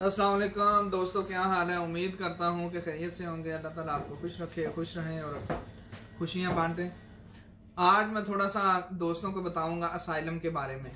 अस्सलाम वालेकुम दोस्तों, क्या हाल है। उम्मीद करता हूँ कि खैरियत से होंगे। अल्लाह ताला आपको खुश रखे, खुश रहें और खुशियाँ बांटें। आज मैं थोड़ा सा दोस्तों को बताऊंगा असाइलम के बारे में।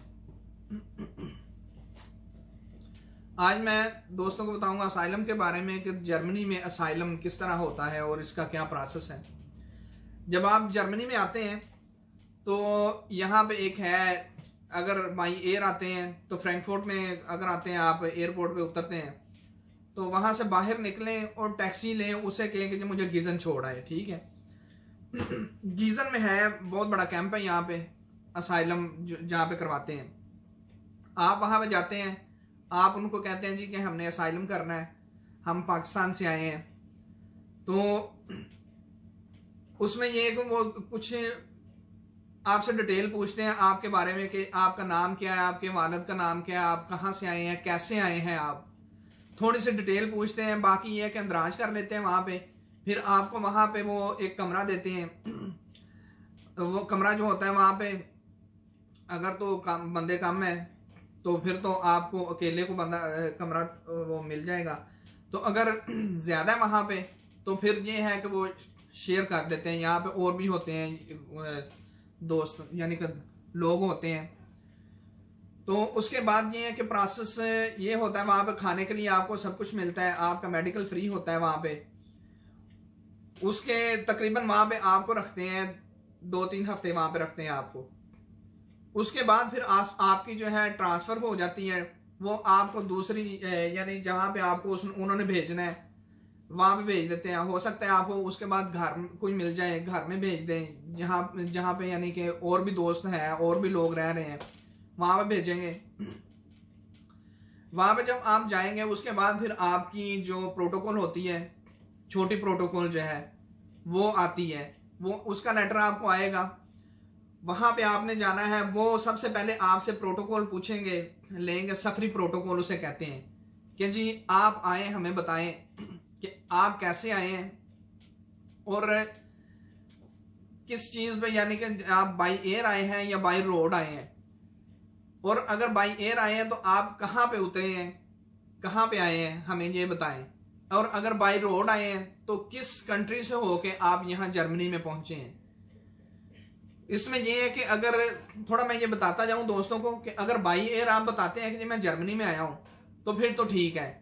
आज मैं दोस्तों को बताऊंगा असाइलम के बारे में कि जर्मनी में असाइलम किस तरह होता है और इसका क्या प्रोसेस है। जब आप जर्मनी में आते हैं तो यहाँ पे एक है, अगर बाई एयर आते हैं तो फ्रैंकफर्ट में अगर आते हैं, आप एयरपोर्ट पे उतरते हैं तो वहां से बाहर निकलें और टैक्सी लें, उसे कहें कि मुझे गीजन छोड़ आए। ठीक है। गीजन में है बहुत बड़ा कैंप है यहाँ पे, असाइलम जहाँ पे करवाते हैं। आप वहां पे जाते हैं, आप उनको कहते हैं जी कि हमने असाइलम करना है, हम पाकिस्तान से आए हैं। तो उसमें ये कि वो कुछ आपसे डिटेल पूछते हैं आपके बारे में कि आपका नाम क्या है, आपके वालिद का नाम क्या है, आप कहाँ से आए हैं, कैसे आए हैं। आप थोड़ी सी डिटेल पूछते हैं। बाकी ये कि अंदराज कर लेते हैं वहाँ पे। फिर आपको वहाँ पे वो एक कमरा देते हैं। वो कमरा जो होता है वहाँ पे, अगर तो बंदे कम है तो फिर तो आपको अकेले को बंदा कमरा वो मिल जाएगा। तो अगर ज्यादा है वहाँ पे तो फिर ये है कि वो शेयर कर देते हैं। यहाँ पे और भी होते हैं दोस्त, यानी कि लोग होते हैं। तो उसके बाद ये है कि प्रोसेस ये होता है, वहां पे खाने के लिए आपको सब कुछ मिलता है, आपका मेडिकल फ्री होता है वहां पे। उसके तकरीबन वहां पे आपको रखते हैं 2-3 हफ्ते, वहां पे रखते हैं आपको। उसके बाद फिर आपकी जो है ट्रांसफर हो जाती है। वो आपको दूसरी यानी जहां पे आपको उन्होंने भेजना है वहां पे भेज देते हैं। हो सकता है आपको उसके बाद घर कोई मिल जाए, घर में भेज दें, जहां पे यानी कि और भी दोस्त हैं, और भी लोग रह रहे हैं, वहां पे भेजेंगे। वहां पे जब आप जाएंगे उसके बाद फिर आपकी जो प्रोटोकॉल होती है, छोटी प्रोटोकॉल जो है वो आती है। वो उसका लेटर आपको आएगा, वहां पे आपने जाना है। वो सबसे पहले आपसे प्रोटोकॉल पूछेंगे, लेंगे। सफरी प्रोटोकॉल उसे कहते हैं कि जी आप आए, हमें बताएं कि आप कैसे आए हैं और किस चीज पे, यानी कि आप बाई एयर आए हैं या बाई रोड आए हैं। और अगर बाई एयर आए हैं तो आप कहां पे उतरे हैं, कहां पे आए हैं, हमें ये बताएं। और अगर बाई रोड आए हैं तो किस कंट्री से होके आप यहां जर्मनी में पहुंचे हैं। इसमें यह है कि अगर थोड़ा मैं ये बताता जाऊं दोस्तों को कि अगर बाई एयर आप बताते हैं कि मैं जर्मनी में आया हूं तो फिर तो ठीक है।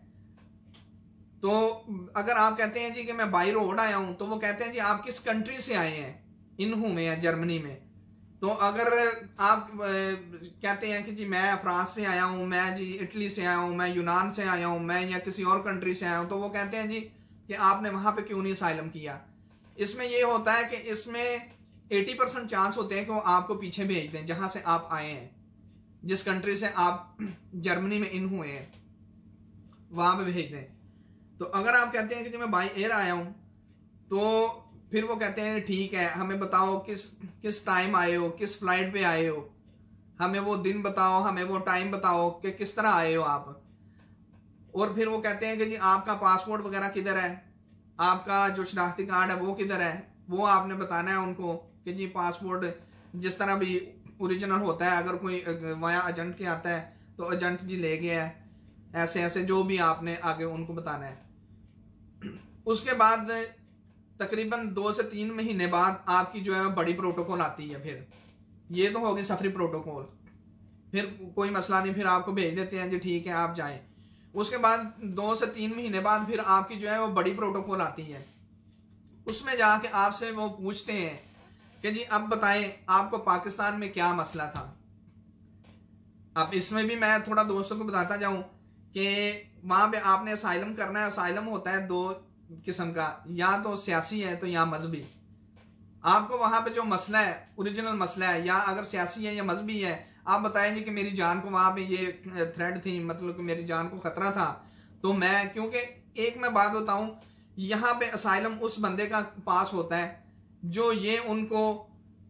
तो अगर आप कहते हैं जी कि मैं बाई रोड आया हूं तो वो कहते हैं जी आप किस कंट्री से आए हैं, इनहू में या जर्मनी में। तो अगर आप कहते हैं कि जी मैं फ्रांस से आया हूं, मैं जी इटली से आया हूं, मैं यूनान से आया हूं, मैं या किसी और कंट्री से आया हूं, तो वो कहते हैं जी कि आपने वहां पे क्यों नहीं असाइलम किया। इसमें ये होता है कि इसमें 80% चांस होते हैं कि वो आपको पीछे भेज दें जहां से आप आए हैं, जिस कंट्री से आप जर्मनी में इन हुए हैं वहां पे भेज दें। तो अगर आप कहते हैं कि जी मैं बाई एयर आया हूं तो फिर वो कहते हैं ठीक है, हमें बताओ किस टाइम आए हो, किस फ्लाइट पे आए हो, हमें वो दिन बताओ, हमें वो टाइम बताओ कि किस तरह आए हो आप। और फिर वो कहते हैं कि जी आपका पासपोर्ट वगैरह किधर है, आपका जो शनाख्ती कार्ड है वो किधर है। वो आपने बताना है उनको कि जी पासपोर्ट जिस तरह भी ओरिजिनल होता है, अगर कोई वाया एजेंट के आता है तो एजेंट जी ले गया है, ऐसे ऐसे जो भी आपने आगे उनको बताना है। उसके बाद तकरीबन 2 से 3 महीने बाद आपकी जो है बड़ी प्रोटोकॉल आती है। फिर ये तो होगी सफरी प्रोटोकॉल, फिर कोई मसला नहीं, फिर आपको भेज देते हैं जी ठीक है आप जाएं। उसके बाद 2 से 3 महीने बाद फिर आपकी जो है वो बड़ी प्रोटोकॉल आती है। उसमें जाके आपसे वो पूछते हैं कि जी अब बताएं आपको पाकिस्तान में क्या मसला था। अब इसमें भी मैं थोड़ा दोस्तों को बताता जाऊं कि वहां पे आपने असाइलम करना है। असाइलम होता है 2 किस्म का, या तो सियासी है तो या मजहबी। आपको वहां पे जो मसला है, ओरिजिनल मसला है, या अगर सियासी है या मजहबी है, आप बताएंगे कि मेरी जान को वहां पे ये थ्रेड थी, मतलब कि मेरी जान को खतरा था। तो मैं, क्योंकि एक मैं बात बताऊं, यहाँ पे असाइलम उस बंदे का पास होता है जो ये उनको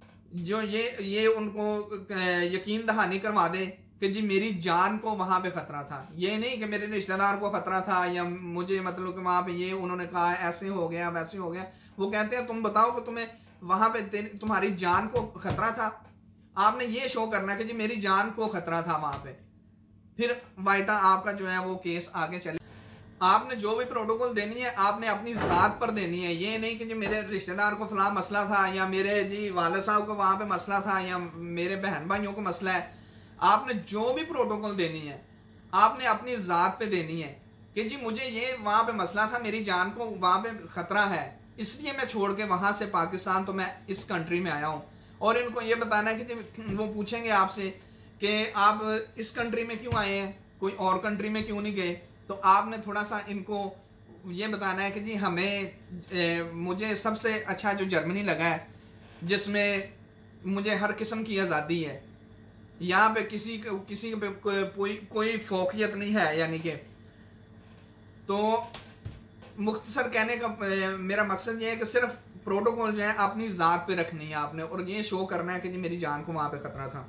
यकीन दहानी करवा दे कि जी मेरी जान को वहां पे खतरा था। ये नहीं कि मेरे रिश्तेदार को खतरा था या मुझे, मतलब कि वहां पे ये उन्होंने कहा ऐसे हो गया वैसे हो गया। वो कहते हैं तुम बताओ कि तुम्हें वहां पे तुम्हारी जान को खतरा था। आपने ये शो करना है कि जी मेरी जान को खतरा था वहां पे। फिर वाइटा आपका जो है वो केस आगे चले। आपने जो भी प्रोटोकॉल देनी है आपने अपनी ज़ात पर देनी है। ये नहीं कि जो मेरे रिश्तेदार को फलां मसला था या मेरे जी वाले साहब को वहाँ पे मसला था या मेरे बहन भाइयों को मसला है, आपने जो भी प्रोटोकॉल देनी है आपने अपनी ज़ात पे देनी है कि जी मुझे ये वहाँ पे मसला था, मेरी जान को वहाँ पे ख़तरा है, इसलिए मैं छोड़ के वहाँ से पाकिस्तान तो मैं इस कंट्री में आया हूँ। और इनको ये बताना है कि वो पूछेंगे आपसे कि आप इस कंट्री में क्यों आए हैं, कोई और कंट्री में क्यों नहीं गए, तो आपने थोड़ा सा इनको ये बताना है कि जी हमें मुझे सबसे अच्छा जो जर्मनी लगा है, जिसमें मुझे हर किस्म की आज़ादी है, यहाँ पे किसी पे कोई फोकियत नहीं है। यानी कि तो मुख्तसर कहने का मेरा मकसद ये है कि सिर्फ प्रोटोकॉल जो है अपनी ज़ात पे रखनी है आपने, और ये शो करना है कि जी मेरी जान को वहाँ पे ख़तरा था।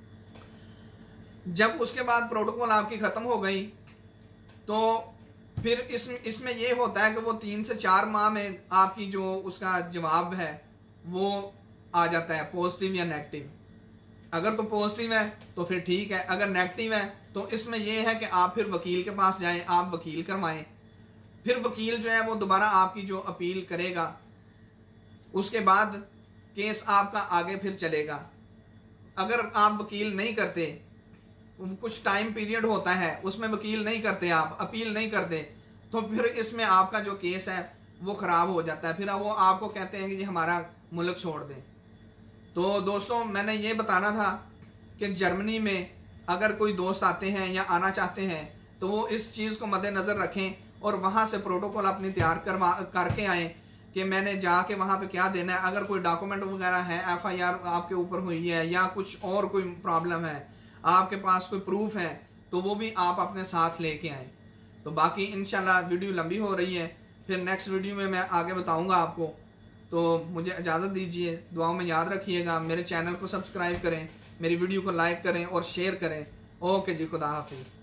जब उसके बाद प्रोटोकॉल आपकी ख़त्म हो गई तो फिर इसमें ये होता है कि वो 3 से 4 माह में आपकी जो उसका जवाब है वो आ जाता है, पॉजिटिव या नेगेटिव। अगर तो पॉजिटिव है तो फिर ठीक है, अगर नेगेटिव है तो इसमें यह है कि आप फिर वकील के पास जाएं, आप वकील करवाएं, फिर वकील जो है वो दोबारा आपकी जो अपील करेगा, उसके बाद केस आपका आगे फिर चलेगा। अगर आप वकील नहीं करते, कुछ टाइम पीरियड होता है उसमें वकील नहीं करते, आप अपील नहीं करते, तो फिर इसमें आपका जो केस है वो ख़राब हो जाता है, फिर वो आपको कहते हैं कि हमारा मुल्क छोड़ दें। तो दोस्तों मैंने ये बताना था कि जर्मनी में अगर कोई दोस्त आते हैं या आना चाहते हैं तो वो इस चीज़ को मद्देनज़र रखें और वहाँ से प्रोटोकॉल अपनी तैयार करके आएँ कि मैंने जाके वहाँ पे क्या देना है। अगर कोई डॉक्यूमेंट वगैरह है, FIR आपके ऊपर हुई है या कुछ और कोई प्रॉब्लम है, आपके पास कोई प्रूफ है, तो वो भी आप अपने साथ लेके आएँ। तो बाकी इंशाल्लाह वीडियो लंबी हो रही है, फिर नेक्स्ट वीडियो में मैं आगे बताऊँगा आपको। तो मुझे इजाज़त दीजिए, दुआओं में याद रखिएगा, मेरे चैनल को सब्सक्राइब करें, मेरी वीडियो को लाइक करें और शेयर करें। ओके जी, खुदा हाफिज़।